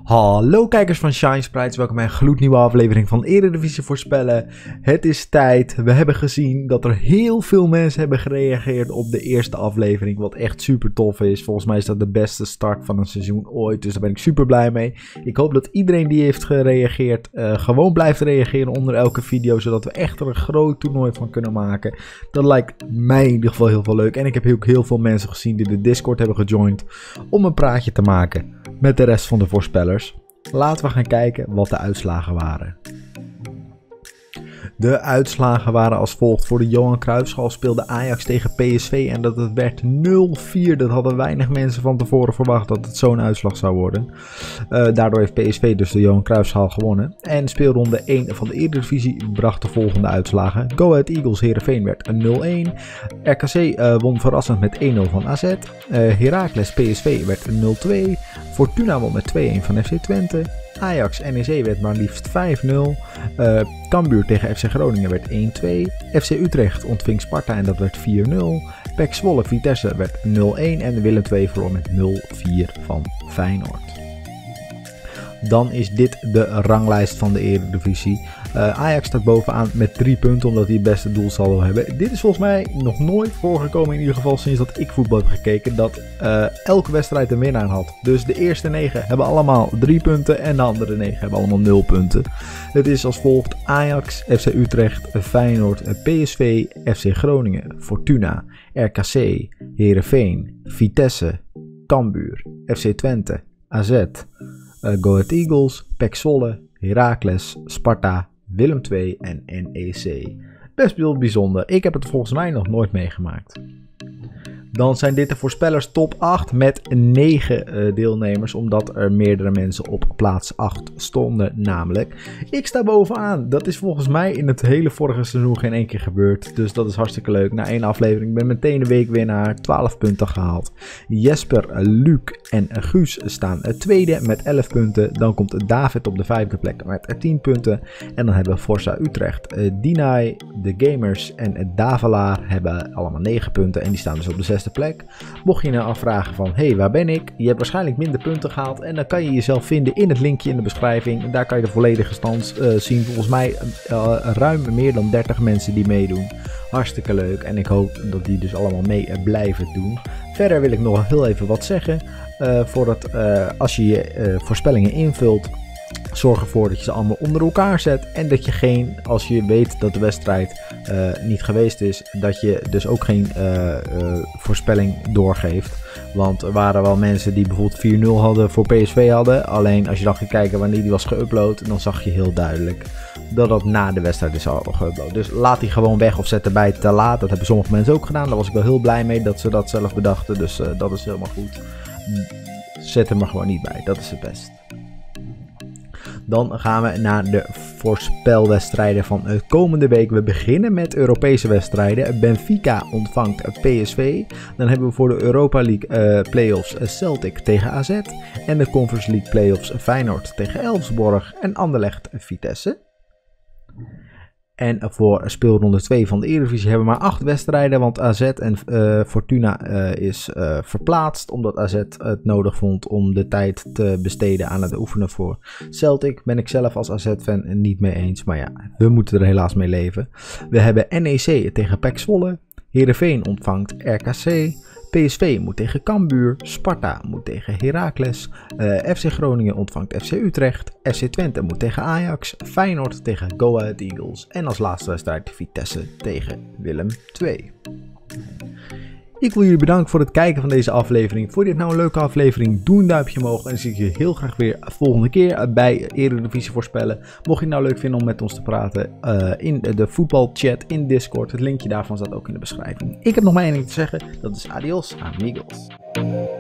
Hallo kijkers van Shine Sprites, welkom bij een gloednieuwe aflevering van Eredivisie voorspellen. Het is tijd. We hebben gezien dat er heel veel mensen hebben gereageerd op de eerste aflevering, wat echt super tof is. Volgens mij is dat de beste start van een seizoen ooit, dus daar ben ik super blij mee. Ik hoop dat iedereen die heeft gereageerd gewoon blijft reageren onder elke video, zodat we echt er een groot toernooi van kunnen maken. Dat lijkt mij in ieder geval heel veel leuk en ik heb ook heel veel mensen gezien die de Discord hebben gejoind om een praatje te maken met de rest van de voorspellers. Laten we gaan kijken wat de uitslagen waren. De uitslagen waren als volgt. Voor de Johan Cruijffschaal speelde Ajax tegen PSV en dat het werd 0-4. Dat hadden weinig mensen van tevoren verwacht dat het zo'n uitslag zou worden. Daardoor heeft PSV dus de Johan Cruijffschaal gewonnen. En speelronde 1 van de Eredivisie bracht de volgende uitslagen. Go Ahead Eagles Heerenveen werd 0-1. RKC won verrassend met 1-0 van AZ. Heracles PSV werd 0-2. Fortuna won met 2-1 van FC Twente. Ajax NEC werd maar liefst 5-0. Cambuur tegen FC Groningen werd 1-2. FC Utrecht ontving Sparta en dat werd 4-0. PEC Zwolle Vitesse werd 0-1 en Willem II verloor met 0-4 van Feyenoord. Dan is dit de ranglijst van de Eredivisie. Ajax staat bovenaan met 3 punten omdat hij het beste doelsaldo hebben. Dit is volgens mij nog nooit voorgekomen, in ieder geval sinds dat ik voetbal heb gekeken, dat elke wedstrijd een winnaar had. Dus de eerste 9 hebben allemaal 3 punten en de andere 9 hebben allemaal 0 punten. Het is als volgt: Ajax, FC Utrecht, Feyenoord, PSV, FC Groningen, Fortuna, RKC, Heerenveen, Vitesse, Cambuur, FC Twente, AZ, Go Ahead Eagles, PEC Zwolle, Heracles, Sparta, Willem II en NEC. Best wel bijzonder. Ik heb het volgens mij nog nooit meegemaakt. Dan zijn dit de voorspellers top 8 met 9 deelnemers, omdat er meerdere mensen op plaats 8 stonden. Namelijk, ik sta bovenaan. Dat is volgens mij in het hele vorige seizoen geen één keer gebeurd. Dus dat is hartstikke leuk. Na 1 aflevering ben ik meteen de weekwinnaar. 12 punten gehaald. Jesper, Luc en Guus staan tweede met 11 punten. Dan komt David op de 5e plek met 10 punten. En dan hebben we Forza Utrecht, Dinai, de Gamers en Davelaar hebben allemaal 9 punten. En die staan dus op de 6e plek. Mocht je nou afvragen van, hey, waar ben ik? Je hebt waarschijnlijk minder punten gehaald en dan kan je jezelf vinden in het linkje in de beschrijving. Daar kan je de volledige stand zien. Volgens mij ruim meer dan 30 mensen die meedoen. Hartstikke leuk en ik hoop dat die dus allemaal mee blijven doen. Verder wil ik nog heel even wat zeggen. Als je je voorspellingen invult, zorg ervoor dat je ze allemaal onder elkaar zet en dat je als je weet dat de wedstrijd niet geweest is, dat je dus ook geen voorspelling doorgeeft. Want er waren wel mensen die bijvoorbeeld 4-0 hadden voor PSV hadden. Alleen als je dan gaat kijken wanneer die was geüpload, dan zag je heel duidelijk dat dat na de wedstrijd is al geüpload. Dus laat die gewoon weg of zet erbij te laat. Dat hebben sommige mensen ook gedaan. Daar was ik wel heel blij mee dat ze dat zelf bedachten. Dus dat is helemaal goed. Zet hem er gewoon niet bij. Dat is het best. Dan gaan we naar de voorspelwedstrijden van de komende week. We beginnen met Europese wedstrijden. Benfica ontvangt PSV. Dan hebben we voor de Europa League Playoffs Celtic tegen AZ. En de Conference League Playoffs Feyenoord tegen Elfsborg en Anderlecht Vitesse. En voor speelronde 2 van de Eredivisie hebben we maar 8 wedstrijden, want AZ en Fortuna is verplaatst, omdat AZ het nodig vond om de tijd te besteden aan het oefenen voor Celtic. Ben ik zelf als AZ-fan niet mee eens, maar ja, we moeten er helaas mee leven. We hebben NEC tegen PEC Zwolle, Heerenveen ontvangt RKC, PSV moet tegen Cambuur, Sparta moet tegen Heracles, FC Groningen ontvangt FC Utrecht, FC Twente moet tegen Ajax, Feyenoord tegen Go Ahead Eagles en als laatste wedstrijd Vitesse tegen Willem II. Ik wil jullie bedanken voor het kijken van deze aflevering. Vond je dit nou een leuke aflevering? Doe een duimpje omhoog en dan zie ik je heel graag weer volgende keer bij Eredivisie voorspellen. Mocht je het nou leuk vinden om met ons te praten in de voetbalchat in Discord. Het linkje daarvan staat ook in de beschrijving. Ik heb nog maar één ding te zeggen. Dat is adios amigos.